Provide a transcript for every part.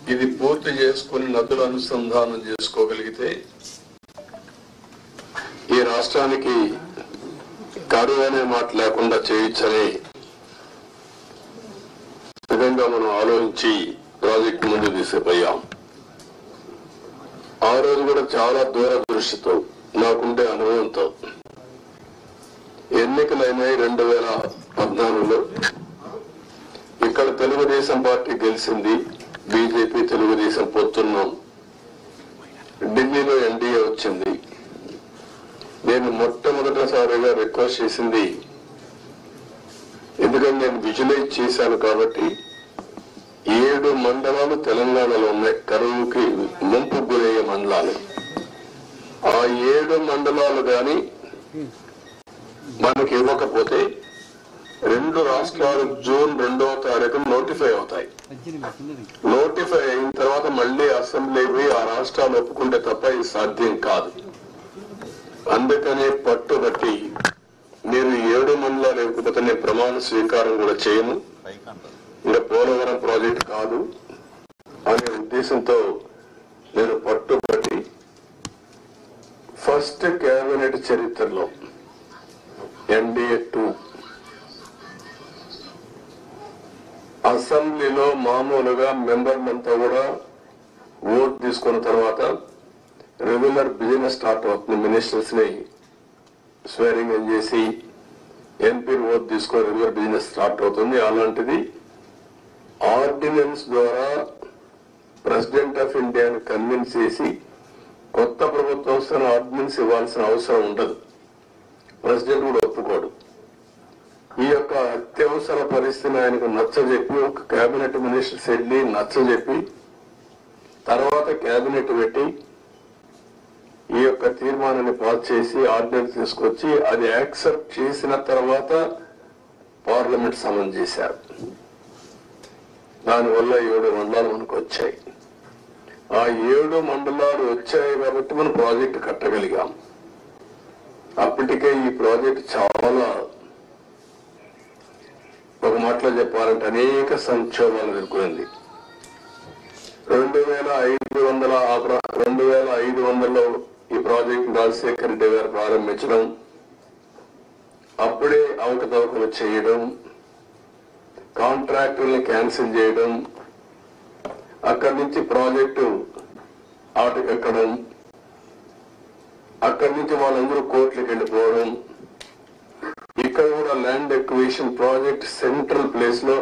ఇది పూర్తి చేసుకుని నదుల అనుసంధానం చేసుకోగలిగితే ఈ రాష్ట్రానికి కరువు అనే మాట లేకుండా చేయొచ్చని విధంగా మనం ఆలోచించి ప్రాజెక్టు ముందు తీసుకుపోయాం. ఆ రోజు కూడా చాలా దూరదృష్టితో నాకుండే అనుభవంతో ఎన్నికలైనాయి 2014లో. ఇక్కడ తెలుగుదేశం పార్టీ గెలిచింది, బీజేపీ తెలుగుదేశం పొత్తున్నాం. ఢిల్లీలో ఎన్డీఏ వచ్చింది. నేను మొట్టమొదటిసారిగా రిక్వెస్ట్ చేసింది, ఎందుకంటే నేను విజువలైజ్ చేశాను కాబట్టి 7 మండలాలు తెలంగాణలో ఉన్నాయి, కరువుకి ముంపు గురయ్యే మండలాలు. ఆ 7 మండలాలు కానీ మనకి ఇవ్వకపోతే 2 రాష్ట్రాలు జూన్ 2వ తారీఖున నోటిఫై అవుతాయి. నోటిఫై అయిన తర్వాత మళ్లీ అసెంబ్లీ పోయి ఆ రాష్ట్రాలు ఒప్పుకుంటే తప్ప ఇది సాధ్యం కాదు. అందుకనే పట్టుబట్టి మీరు 7 మండలాలు ఇవ్వకపోతే నేను ప్రమాణ స్వీకారం కూడా చేయను, ఇంకా పోలవరం ప్రాజెక్ట్ కాదు అనే ఉద్దేశంతో నేను పట్టుబట్టి ఫస్ట్ కేబినెట్ చరిత్రలో ఎన్డీఏ 2 అసెంబ్లీలో మామూలుగా మెంబర్లంతా కూడా ఓట్ తీసుకున్న తర్వాత రెగ్యులర్ బిజినెస్ స్టార్ట్ అవుతుంది. మినిస్టర్స్ ని స్వేరింగ్ ఇన్ చేసి ఎంపీ ఓట్ తీసుకొని రెగ్యులర్ బిజినెస్ స్టార్ట్ అవుతుంది. అలాంటిది ఆర్డినెన్స్ ద్వారా ప్రెసిడెంట్ ఆఫ్ ఇండియాని కన్విన్స్ చేసి కొత్త ప్రభుత్వం ఆర్డినెన్స్ ఇవ్వాల్సిన అవసరం ఉండదు. ప్రెసిడెంట్ కూడా ఒప్పుకోడు. ఈ యొక్క అత్యవసర పరిస్థితిని ఆయనకు నచ్చజెప్పి ఒక కేబినెట్ మినిస్టర్స్ వెళ్ళి నచ్చజెప్పి తర్వాత కేబినెట్ పెట్టి ఈ యొక్క తీర్మానాన్ని పాస్ చేసి ఆర్డినెన్స్ తీసుకొచ్చి అది యాక్సెప్ట్ చేసిన తర్వాత పార్లమెంట్ సమన్ చేశారు. దానివల్ల 7 మండలాలు మనకు వచ్చాయి. ఆ 7 మండలాలు వచ్చాయి కాబట్టి మనం ప్రాజెక్టు కట్టగలిగాం. అప్పటికే ఈ ప్రాజెక్టు చాలా, ఒక మాటలో చెప్పాలంటే అనేక సంక్షోభాలు ఎదుర్కొంది. 2500లో ఈ ప్రాజెక్టు రాజశేఖర రెడ్డి గారు ప్రారంభించడం, అప్పుడే అవకతవకలు చేయడం, కాంట్రాక్టుల్ని క్యాన్సిల్ చేయడం, అక్కడి నుంచి ప్రాజెక్టు ఆటకెక్కడం, అక్కడి నుంచి వాళ్ళందరూ కోర్టులకు వెళ్ళిపోవడం, ఇక్కడ కూడా land acquisition project central place లో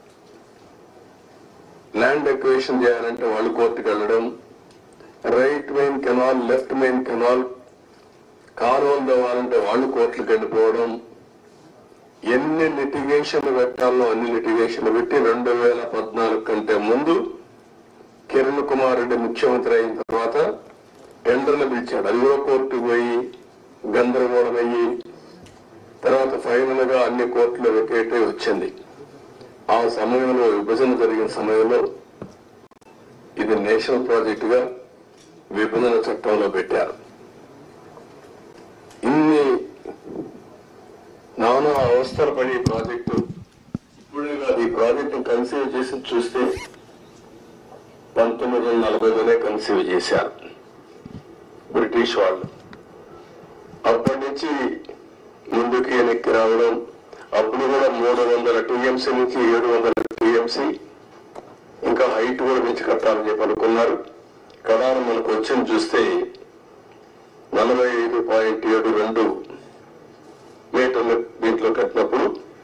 ల్యాండ్ ఎక్విజిషన్ చేయాలంటే వాళ్ళు కోర్టుకు వెళ్ళడం, right main canal left main canal కాలువలు తవ్వాలంటే వాళ్ళు కోర్టులకు వెళ్ళిపోవడం, ఎన్ని లిటిగేషన్లు పెట్టాలో అన్ని లిటిగేషన్లు పెట్టి 2014 కంటే ముందు కిరణ్ కుమార్ రెడ్డి ముఖ్యమంత్రి అయిన తర్వాత టెండర్లు పిలిచాడు. అది కూడా కోర్టుకు పోయి గందరగోళం అయ్యి తర్వాత ఫైనల్ గా అన్ని కోర్టులో వెకేట్ వచ్చింది. ఆ సమయంలో విభజన జరిగిన సమయంలో ఇది నేషనల్ ప్రాజెక్ట్ గా విభజన చట్టంలో పెట్టారు. ఇన్ని నానా అవస్థలు పడి ప్రాజెక్టు ఇప్పుడే కాదు, ఈ ప్రాజెక్టు కన్సీవ్ చేసి చూస్తే 1940లోనే కన్సీవ్ చేశారు బ్రిటిష్ వాళ్ళు. అప్పటి నుంచి ముందుకు వెనక్కి రావడం, అప్పుడు కూడా 300 టీఎంసీ నుంచి 700 టీఎంసీ ఇంకా హైట్ కూడా పెంచి కట్టాలని చెప్పి అనుకున్నారు. కడాను మనకు వచ్చింది చూస్తే 45.72 మీటర్లు దీంట్లో కట్టినప్పుడు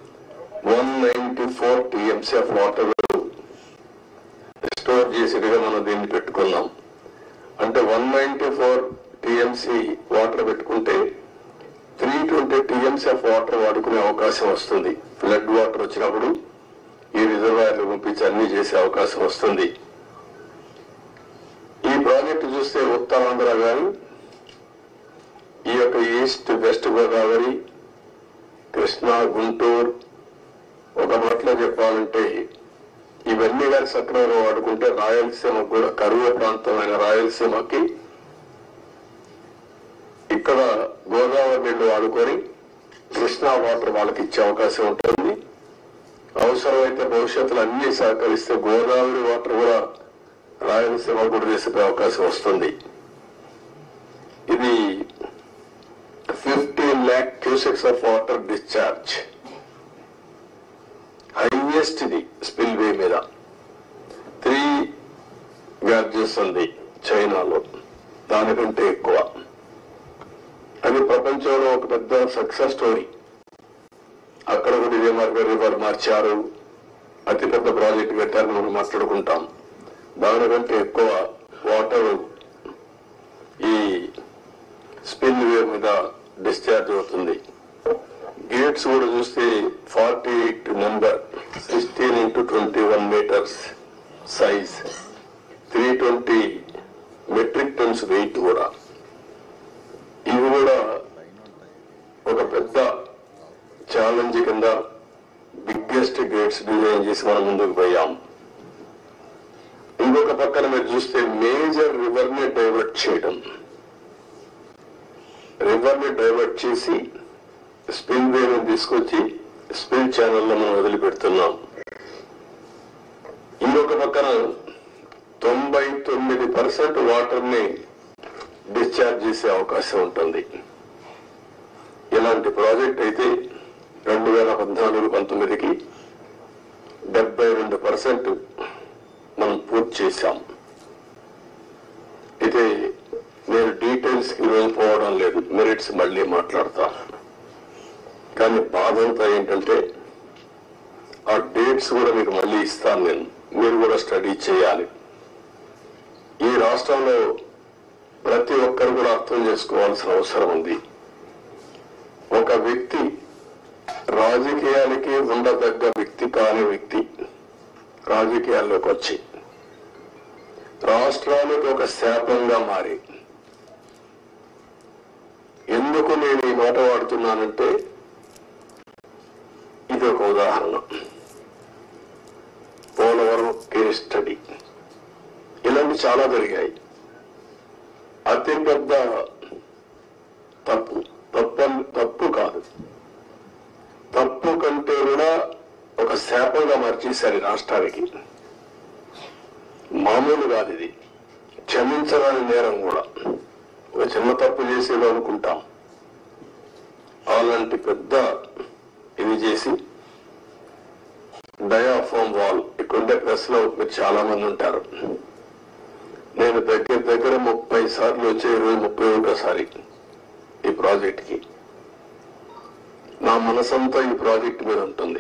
194 టీఎంసీ ఆఫ్ వాటర్ స్టోర్ చేసేట్టుగా మనం దీన్ని పెట్టుకున్నాం. అంటే 194 టీఎంసీ వాటర్ పెట్టుకుంటే 320 టీఎంసీ ఆఫ్ వాటర్ వాడుకునే అవకాశం వస్తుంది. ఫ్లడ్ వాటర్ వచ్చినప్పుడు ఈ రిజర్వాయర్లు పంపించి అన్ని చేసే అవకాశం వస్తుంది. ఈ ప్రాజెక్టు చూస్తే ఉత్తరాంధ్ర గాని ఈ యొక్క ఈస్ట్ వెస్ట్ గోదావరి, కృష్ణా, గుంటూరు, ఒక మాటలో చెప్పాలంటే ఇవన్నీ కానీ సక్రమంగా వాడుకుంటే రాయలసీమకు కూడా కరువు ప్రాంతమైన రాయలసీమకి ఇక్కడ గోదావరి నీళ్లు వాడుకొని కృష్ణా వాటర్ వాళ్ళకి ఇచ్చే అవకాశం ఉంటుంది. అవసరమైతే భవిష్యత్తులో అన్ని సహకరిస్తే గోదావరి వాటర్ కూడా రాయలసీమ కూడా తీసుకునే అవకాశం వస్తుంది. ఇది 15 lakh cusecs of water discharge, highest ఇది స్పిల్వే మీద. 3 గ్యార్జెస్ ఉంది చైనాలో, దానికంటే ఎక్కువ. అది ప్రపంచంలో ఒక పెద్ద సక్సెస్ స్టోరీ. అక్కడ కూడా ఇదే రివర్ మార్చారు, అతిపెద్ద ప్రాజెక్ట్ కట్టారు, మనం మాట్లాడుకుంటాం. దానికంటే ఎక్కువ వాటర్ ఈ స్పిల్ వే మీద డిశ్చార్జ్ అవుతుంది. గేట్స్ కూడా చూస్తే 48 number, 16 into 21 metres size, 320 metric tons weight కూడా. ఇవి కూడా ఒక పెద్ద ఛాలెంజ్ కింద బిగ్గెస్ట్ గేట్స్ డిజైన్ చేసి మనం ముందుకు పోయాం. ఇంకొక పక్కన మీరు చూస్తే మేజర్ రివర్ ని డైవర్ట్ చేయడం, రివర్ ని డైవర్ట్ చేసి స్పిల్ వేని తీసుకొచ్చి స్పిల్ ఛానల్లో మనం వదిలిపెడుతున్నాం. ఇంకొక పక్కన 99% వాటర్ ని డిశ్చార్జ్ చేసే అవకాశం ఉంటుంది. ఇలాంటి ప్రాజెక్ట్ అయితే 2014-19కి 72% మనం పూర్తి చేశాం. అయితే నేను డీటెయిల్స్ కి ఈరోజు పోవడం లేదు, మెరిట్స్ మళ్ళీ మాట్లాడతా. కానీ బాధ అంతా ఏంటంటే ఆ డేట్స్ కూడా మీకు మళ్ళీ ఇస్తాను నేను, మీరు కూడా స్టడీ చేయాలి. ఈ రాష్ట్రంలో ప్రతి ఒక్కరు కూడా అర్థం చేసుకోవాల్సిన అవసరం ఉంది. ఒక వ్యక్తి రాజకీయాలకి ఉండదగ్గ వ్యక్తి కాని వ్యక్తి రాజకీయాల్లోకి వచ్చి రాష్ట్రానికి ఒక శాపంగా మారి, ఎందుకు నేను ఈ మాట వాడుతున్నానంటే ఇది ఒక ఉదాహరణ. పోలవరం కేస్ స్టడీ, ఇలాంటి చాలా జరిగాయి. అతిపెద్ద తప్పు కాదు, తప్పు కంటే కూడా ఒక శాపంగా మార్చేశారు రాష్ట్రానికి. మామూలు కాదు ఇది, క్షమించరాని నేరం కూడా. ఒక చిన్న తప్పు చేసేదో అనుకుంటాం, అలాంటి పెద్ద ఇది చేసి డయాఫామ్ వాల్. ఇక్కడుండే ప్రెస్ లో మీరు చాలా మంది ఉంటారు. నేను దగ్గర 30 సార్లు వచ్చే 31సారి ఈ ప్రాజెక్ట్ కి. నా మనసంతా ఈ ప్రాజెక్ట్ మీద ఉంటుంది.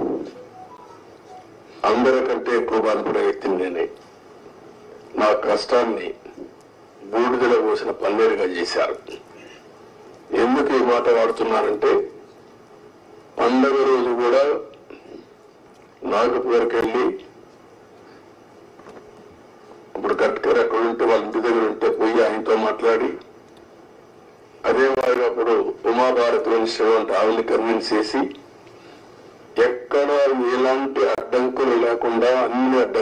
అందరికంటే ఎక్కువ బాధపడే వ్యక్తిని నేనే. నా కష్టాన్ని బూడిదలో పోసిన పన్నీరుగా చేశారు. ఎందుకు ఈ మాట వాడుతున్నానంటే, పండగ రోజు కూడా నాగపూర్కి వెళ్ళి, ఇప్పుడు గట్కర్ ఎక్కడ ఉంటే వాళ్ళ ఇంటి దగ్గర ఉంటే పోయి ఆయనతో మాట్లాడి, అదే వారిగా అప్పుడు ఉమాభారతి మినిస్టర్ అంటే ఆవిడని కన్విన్స్ చేసి, ఎక్కడ ఎలాంటి అడ్డంకులు లేకుండా అన్ని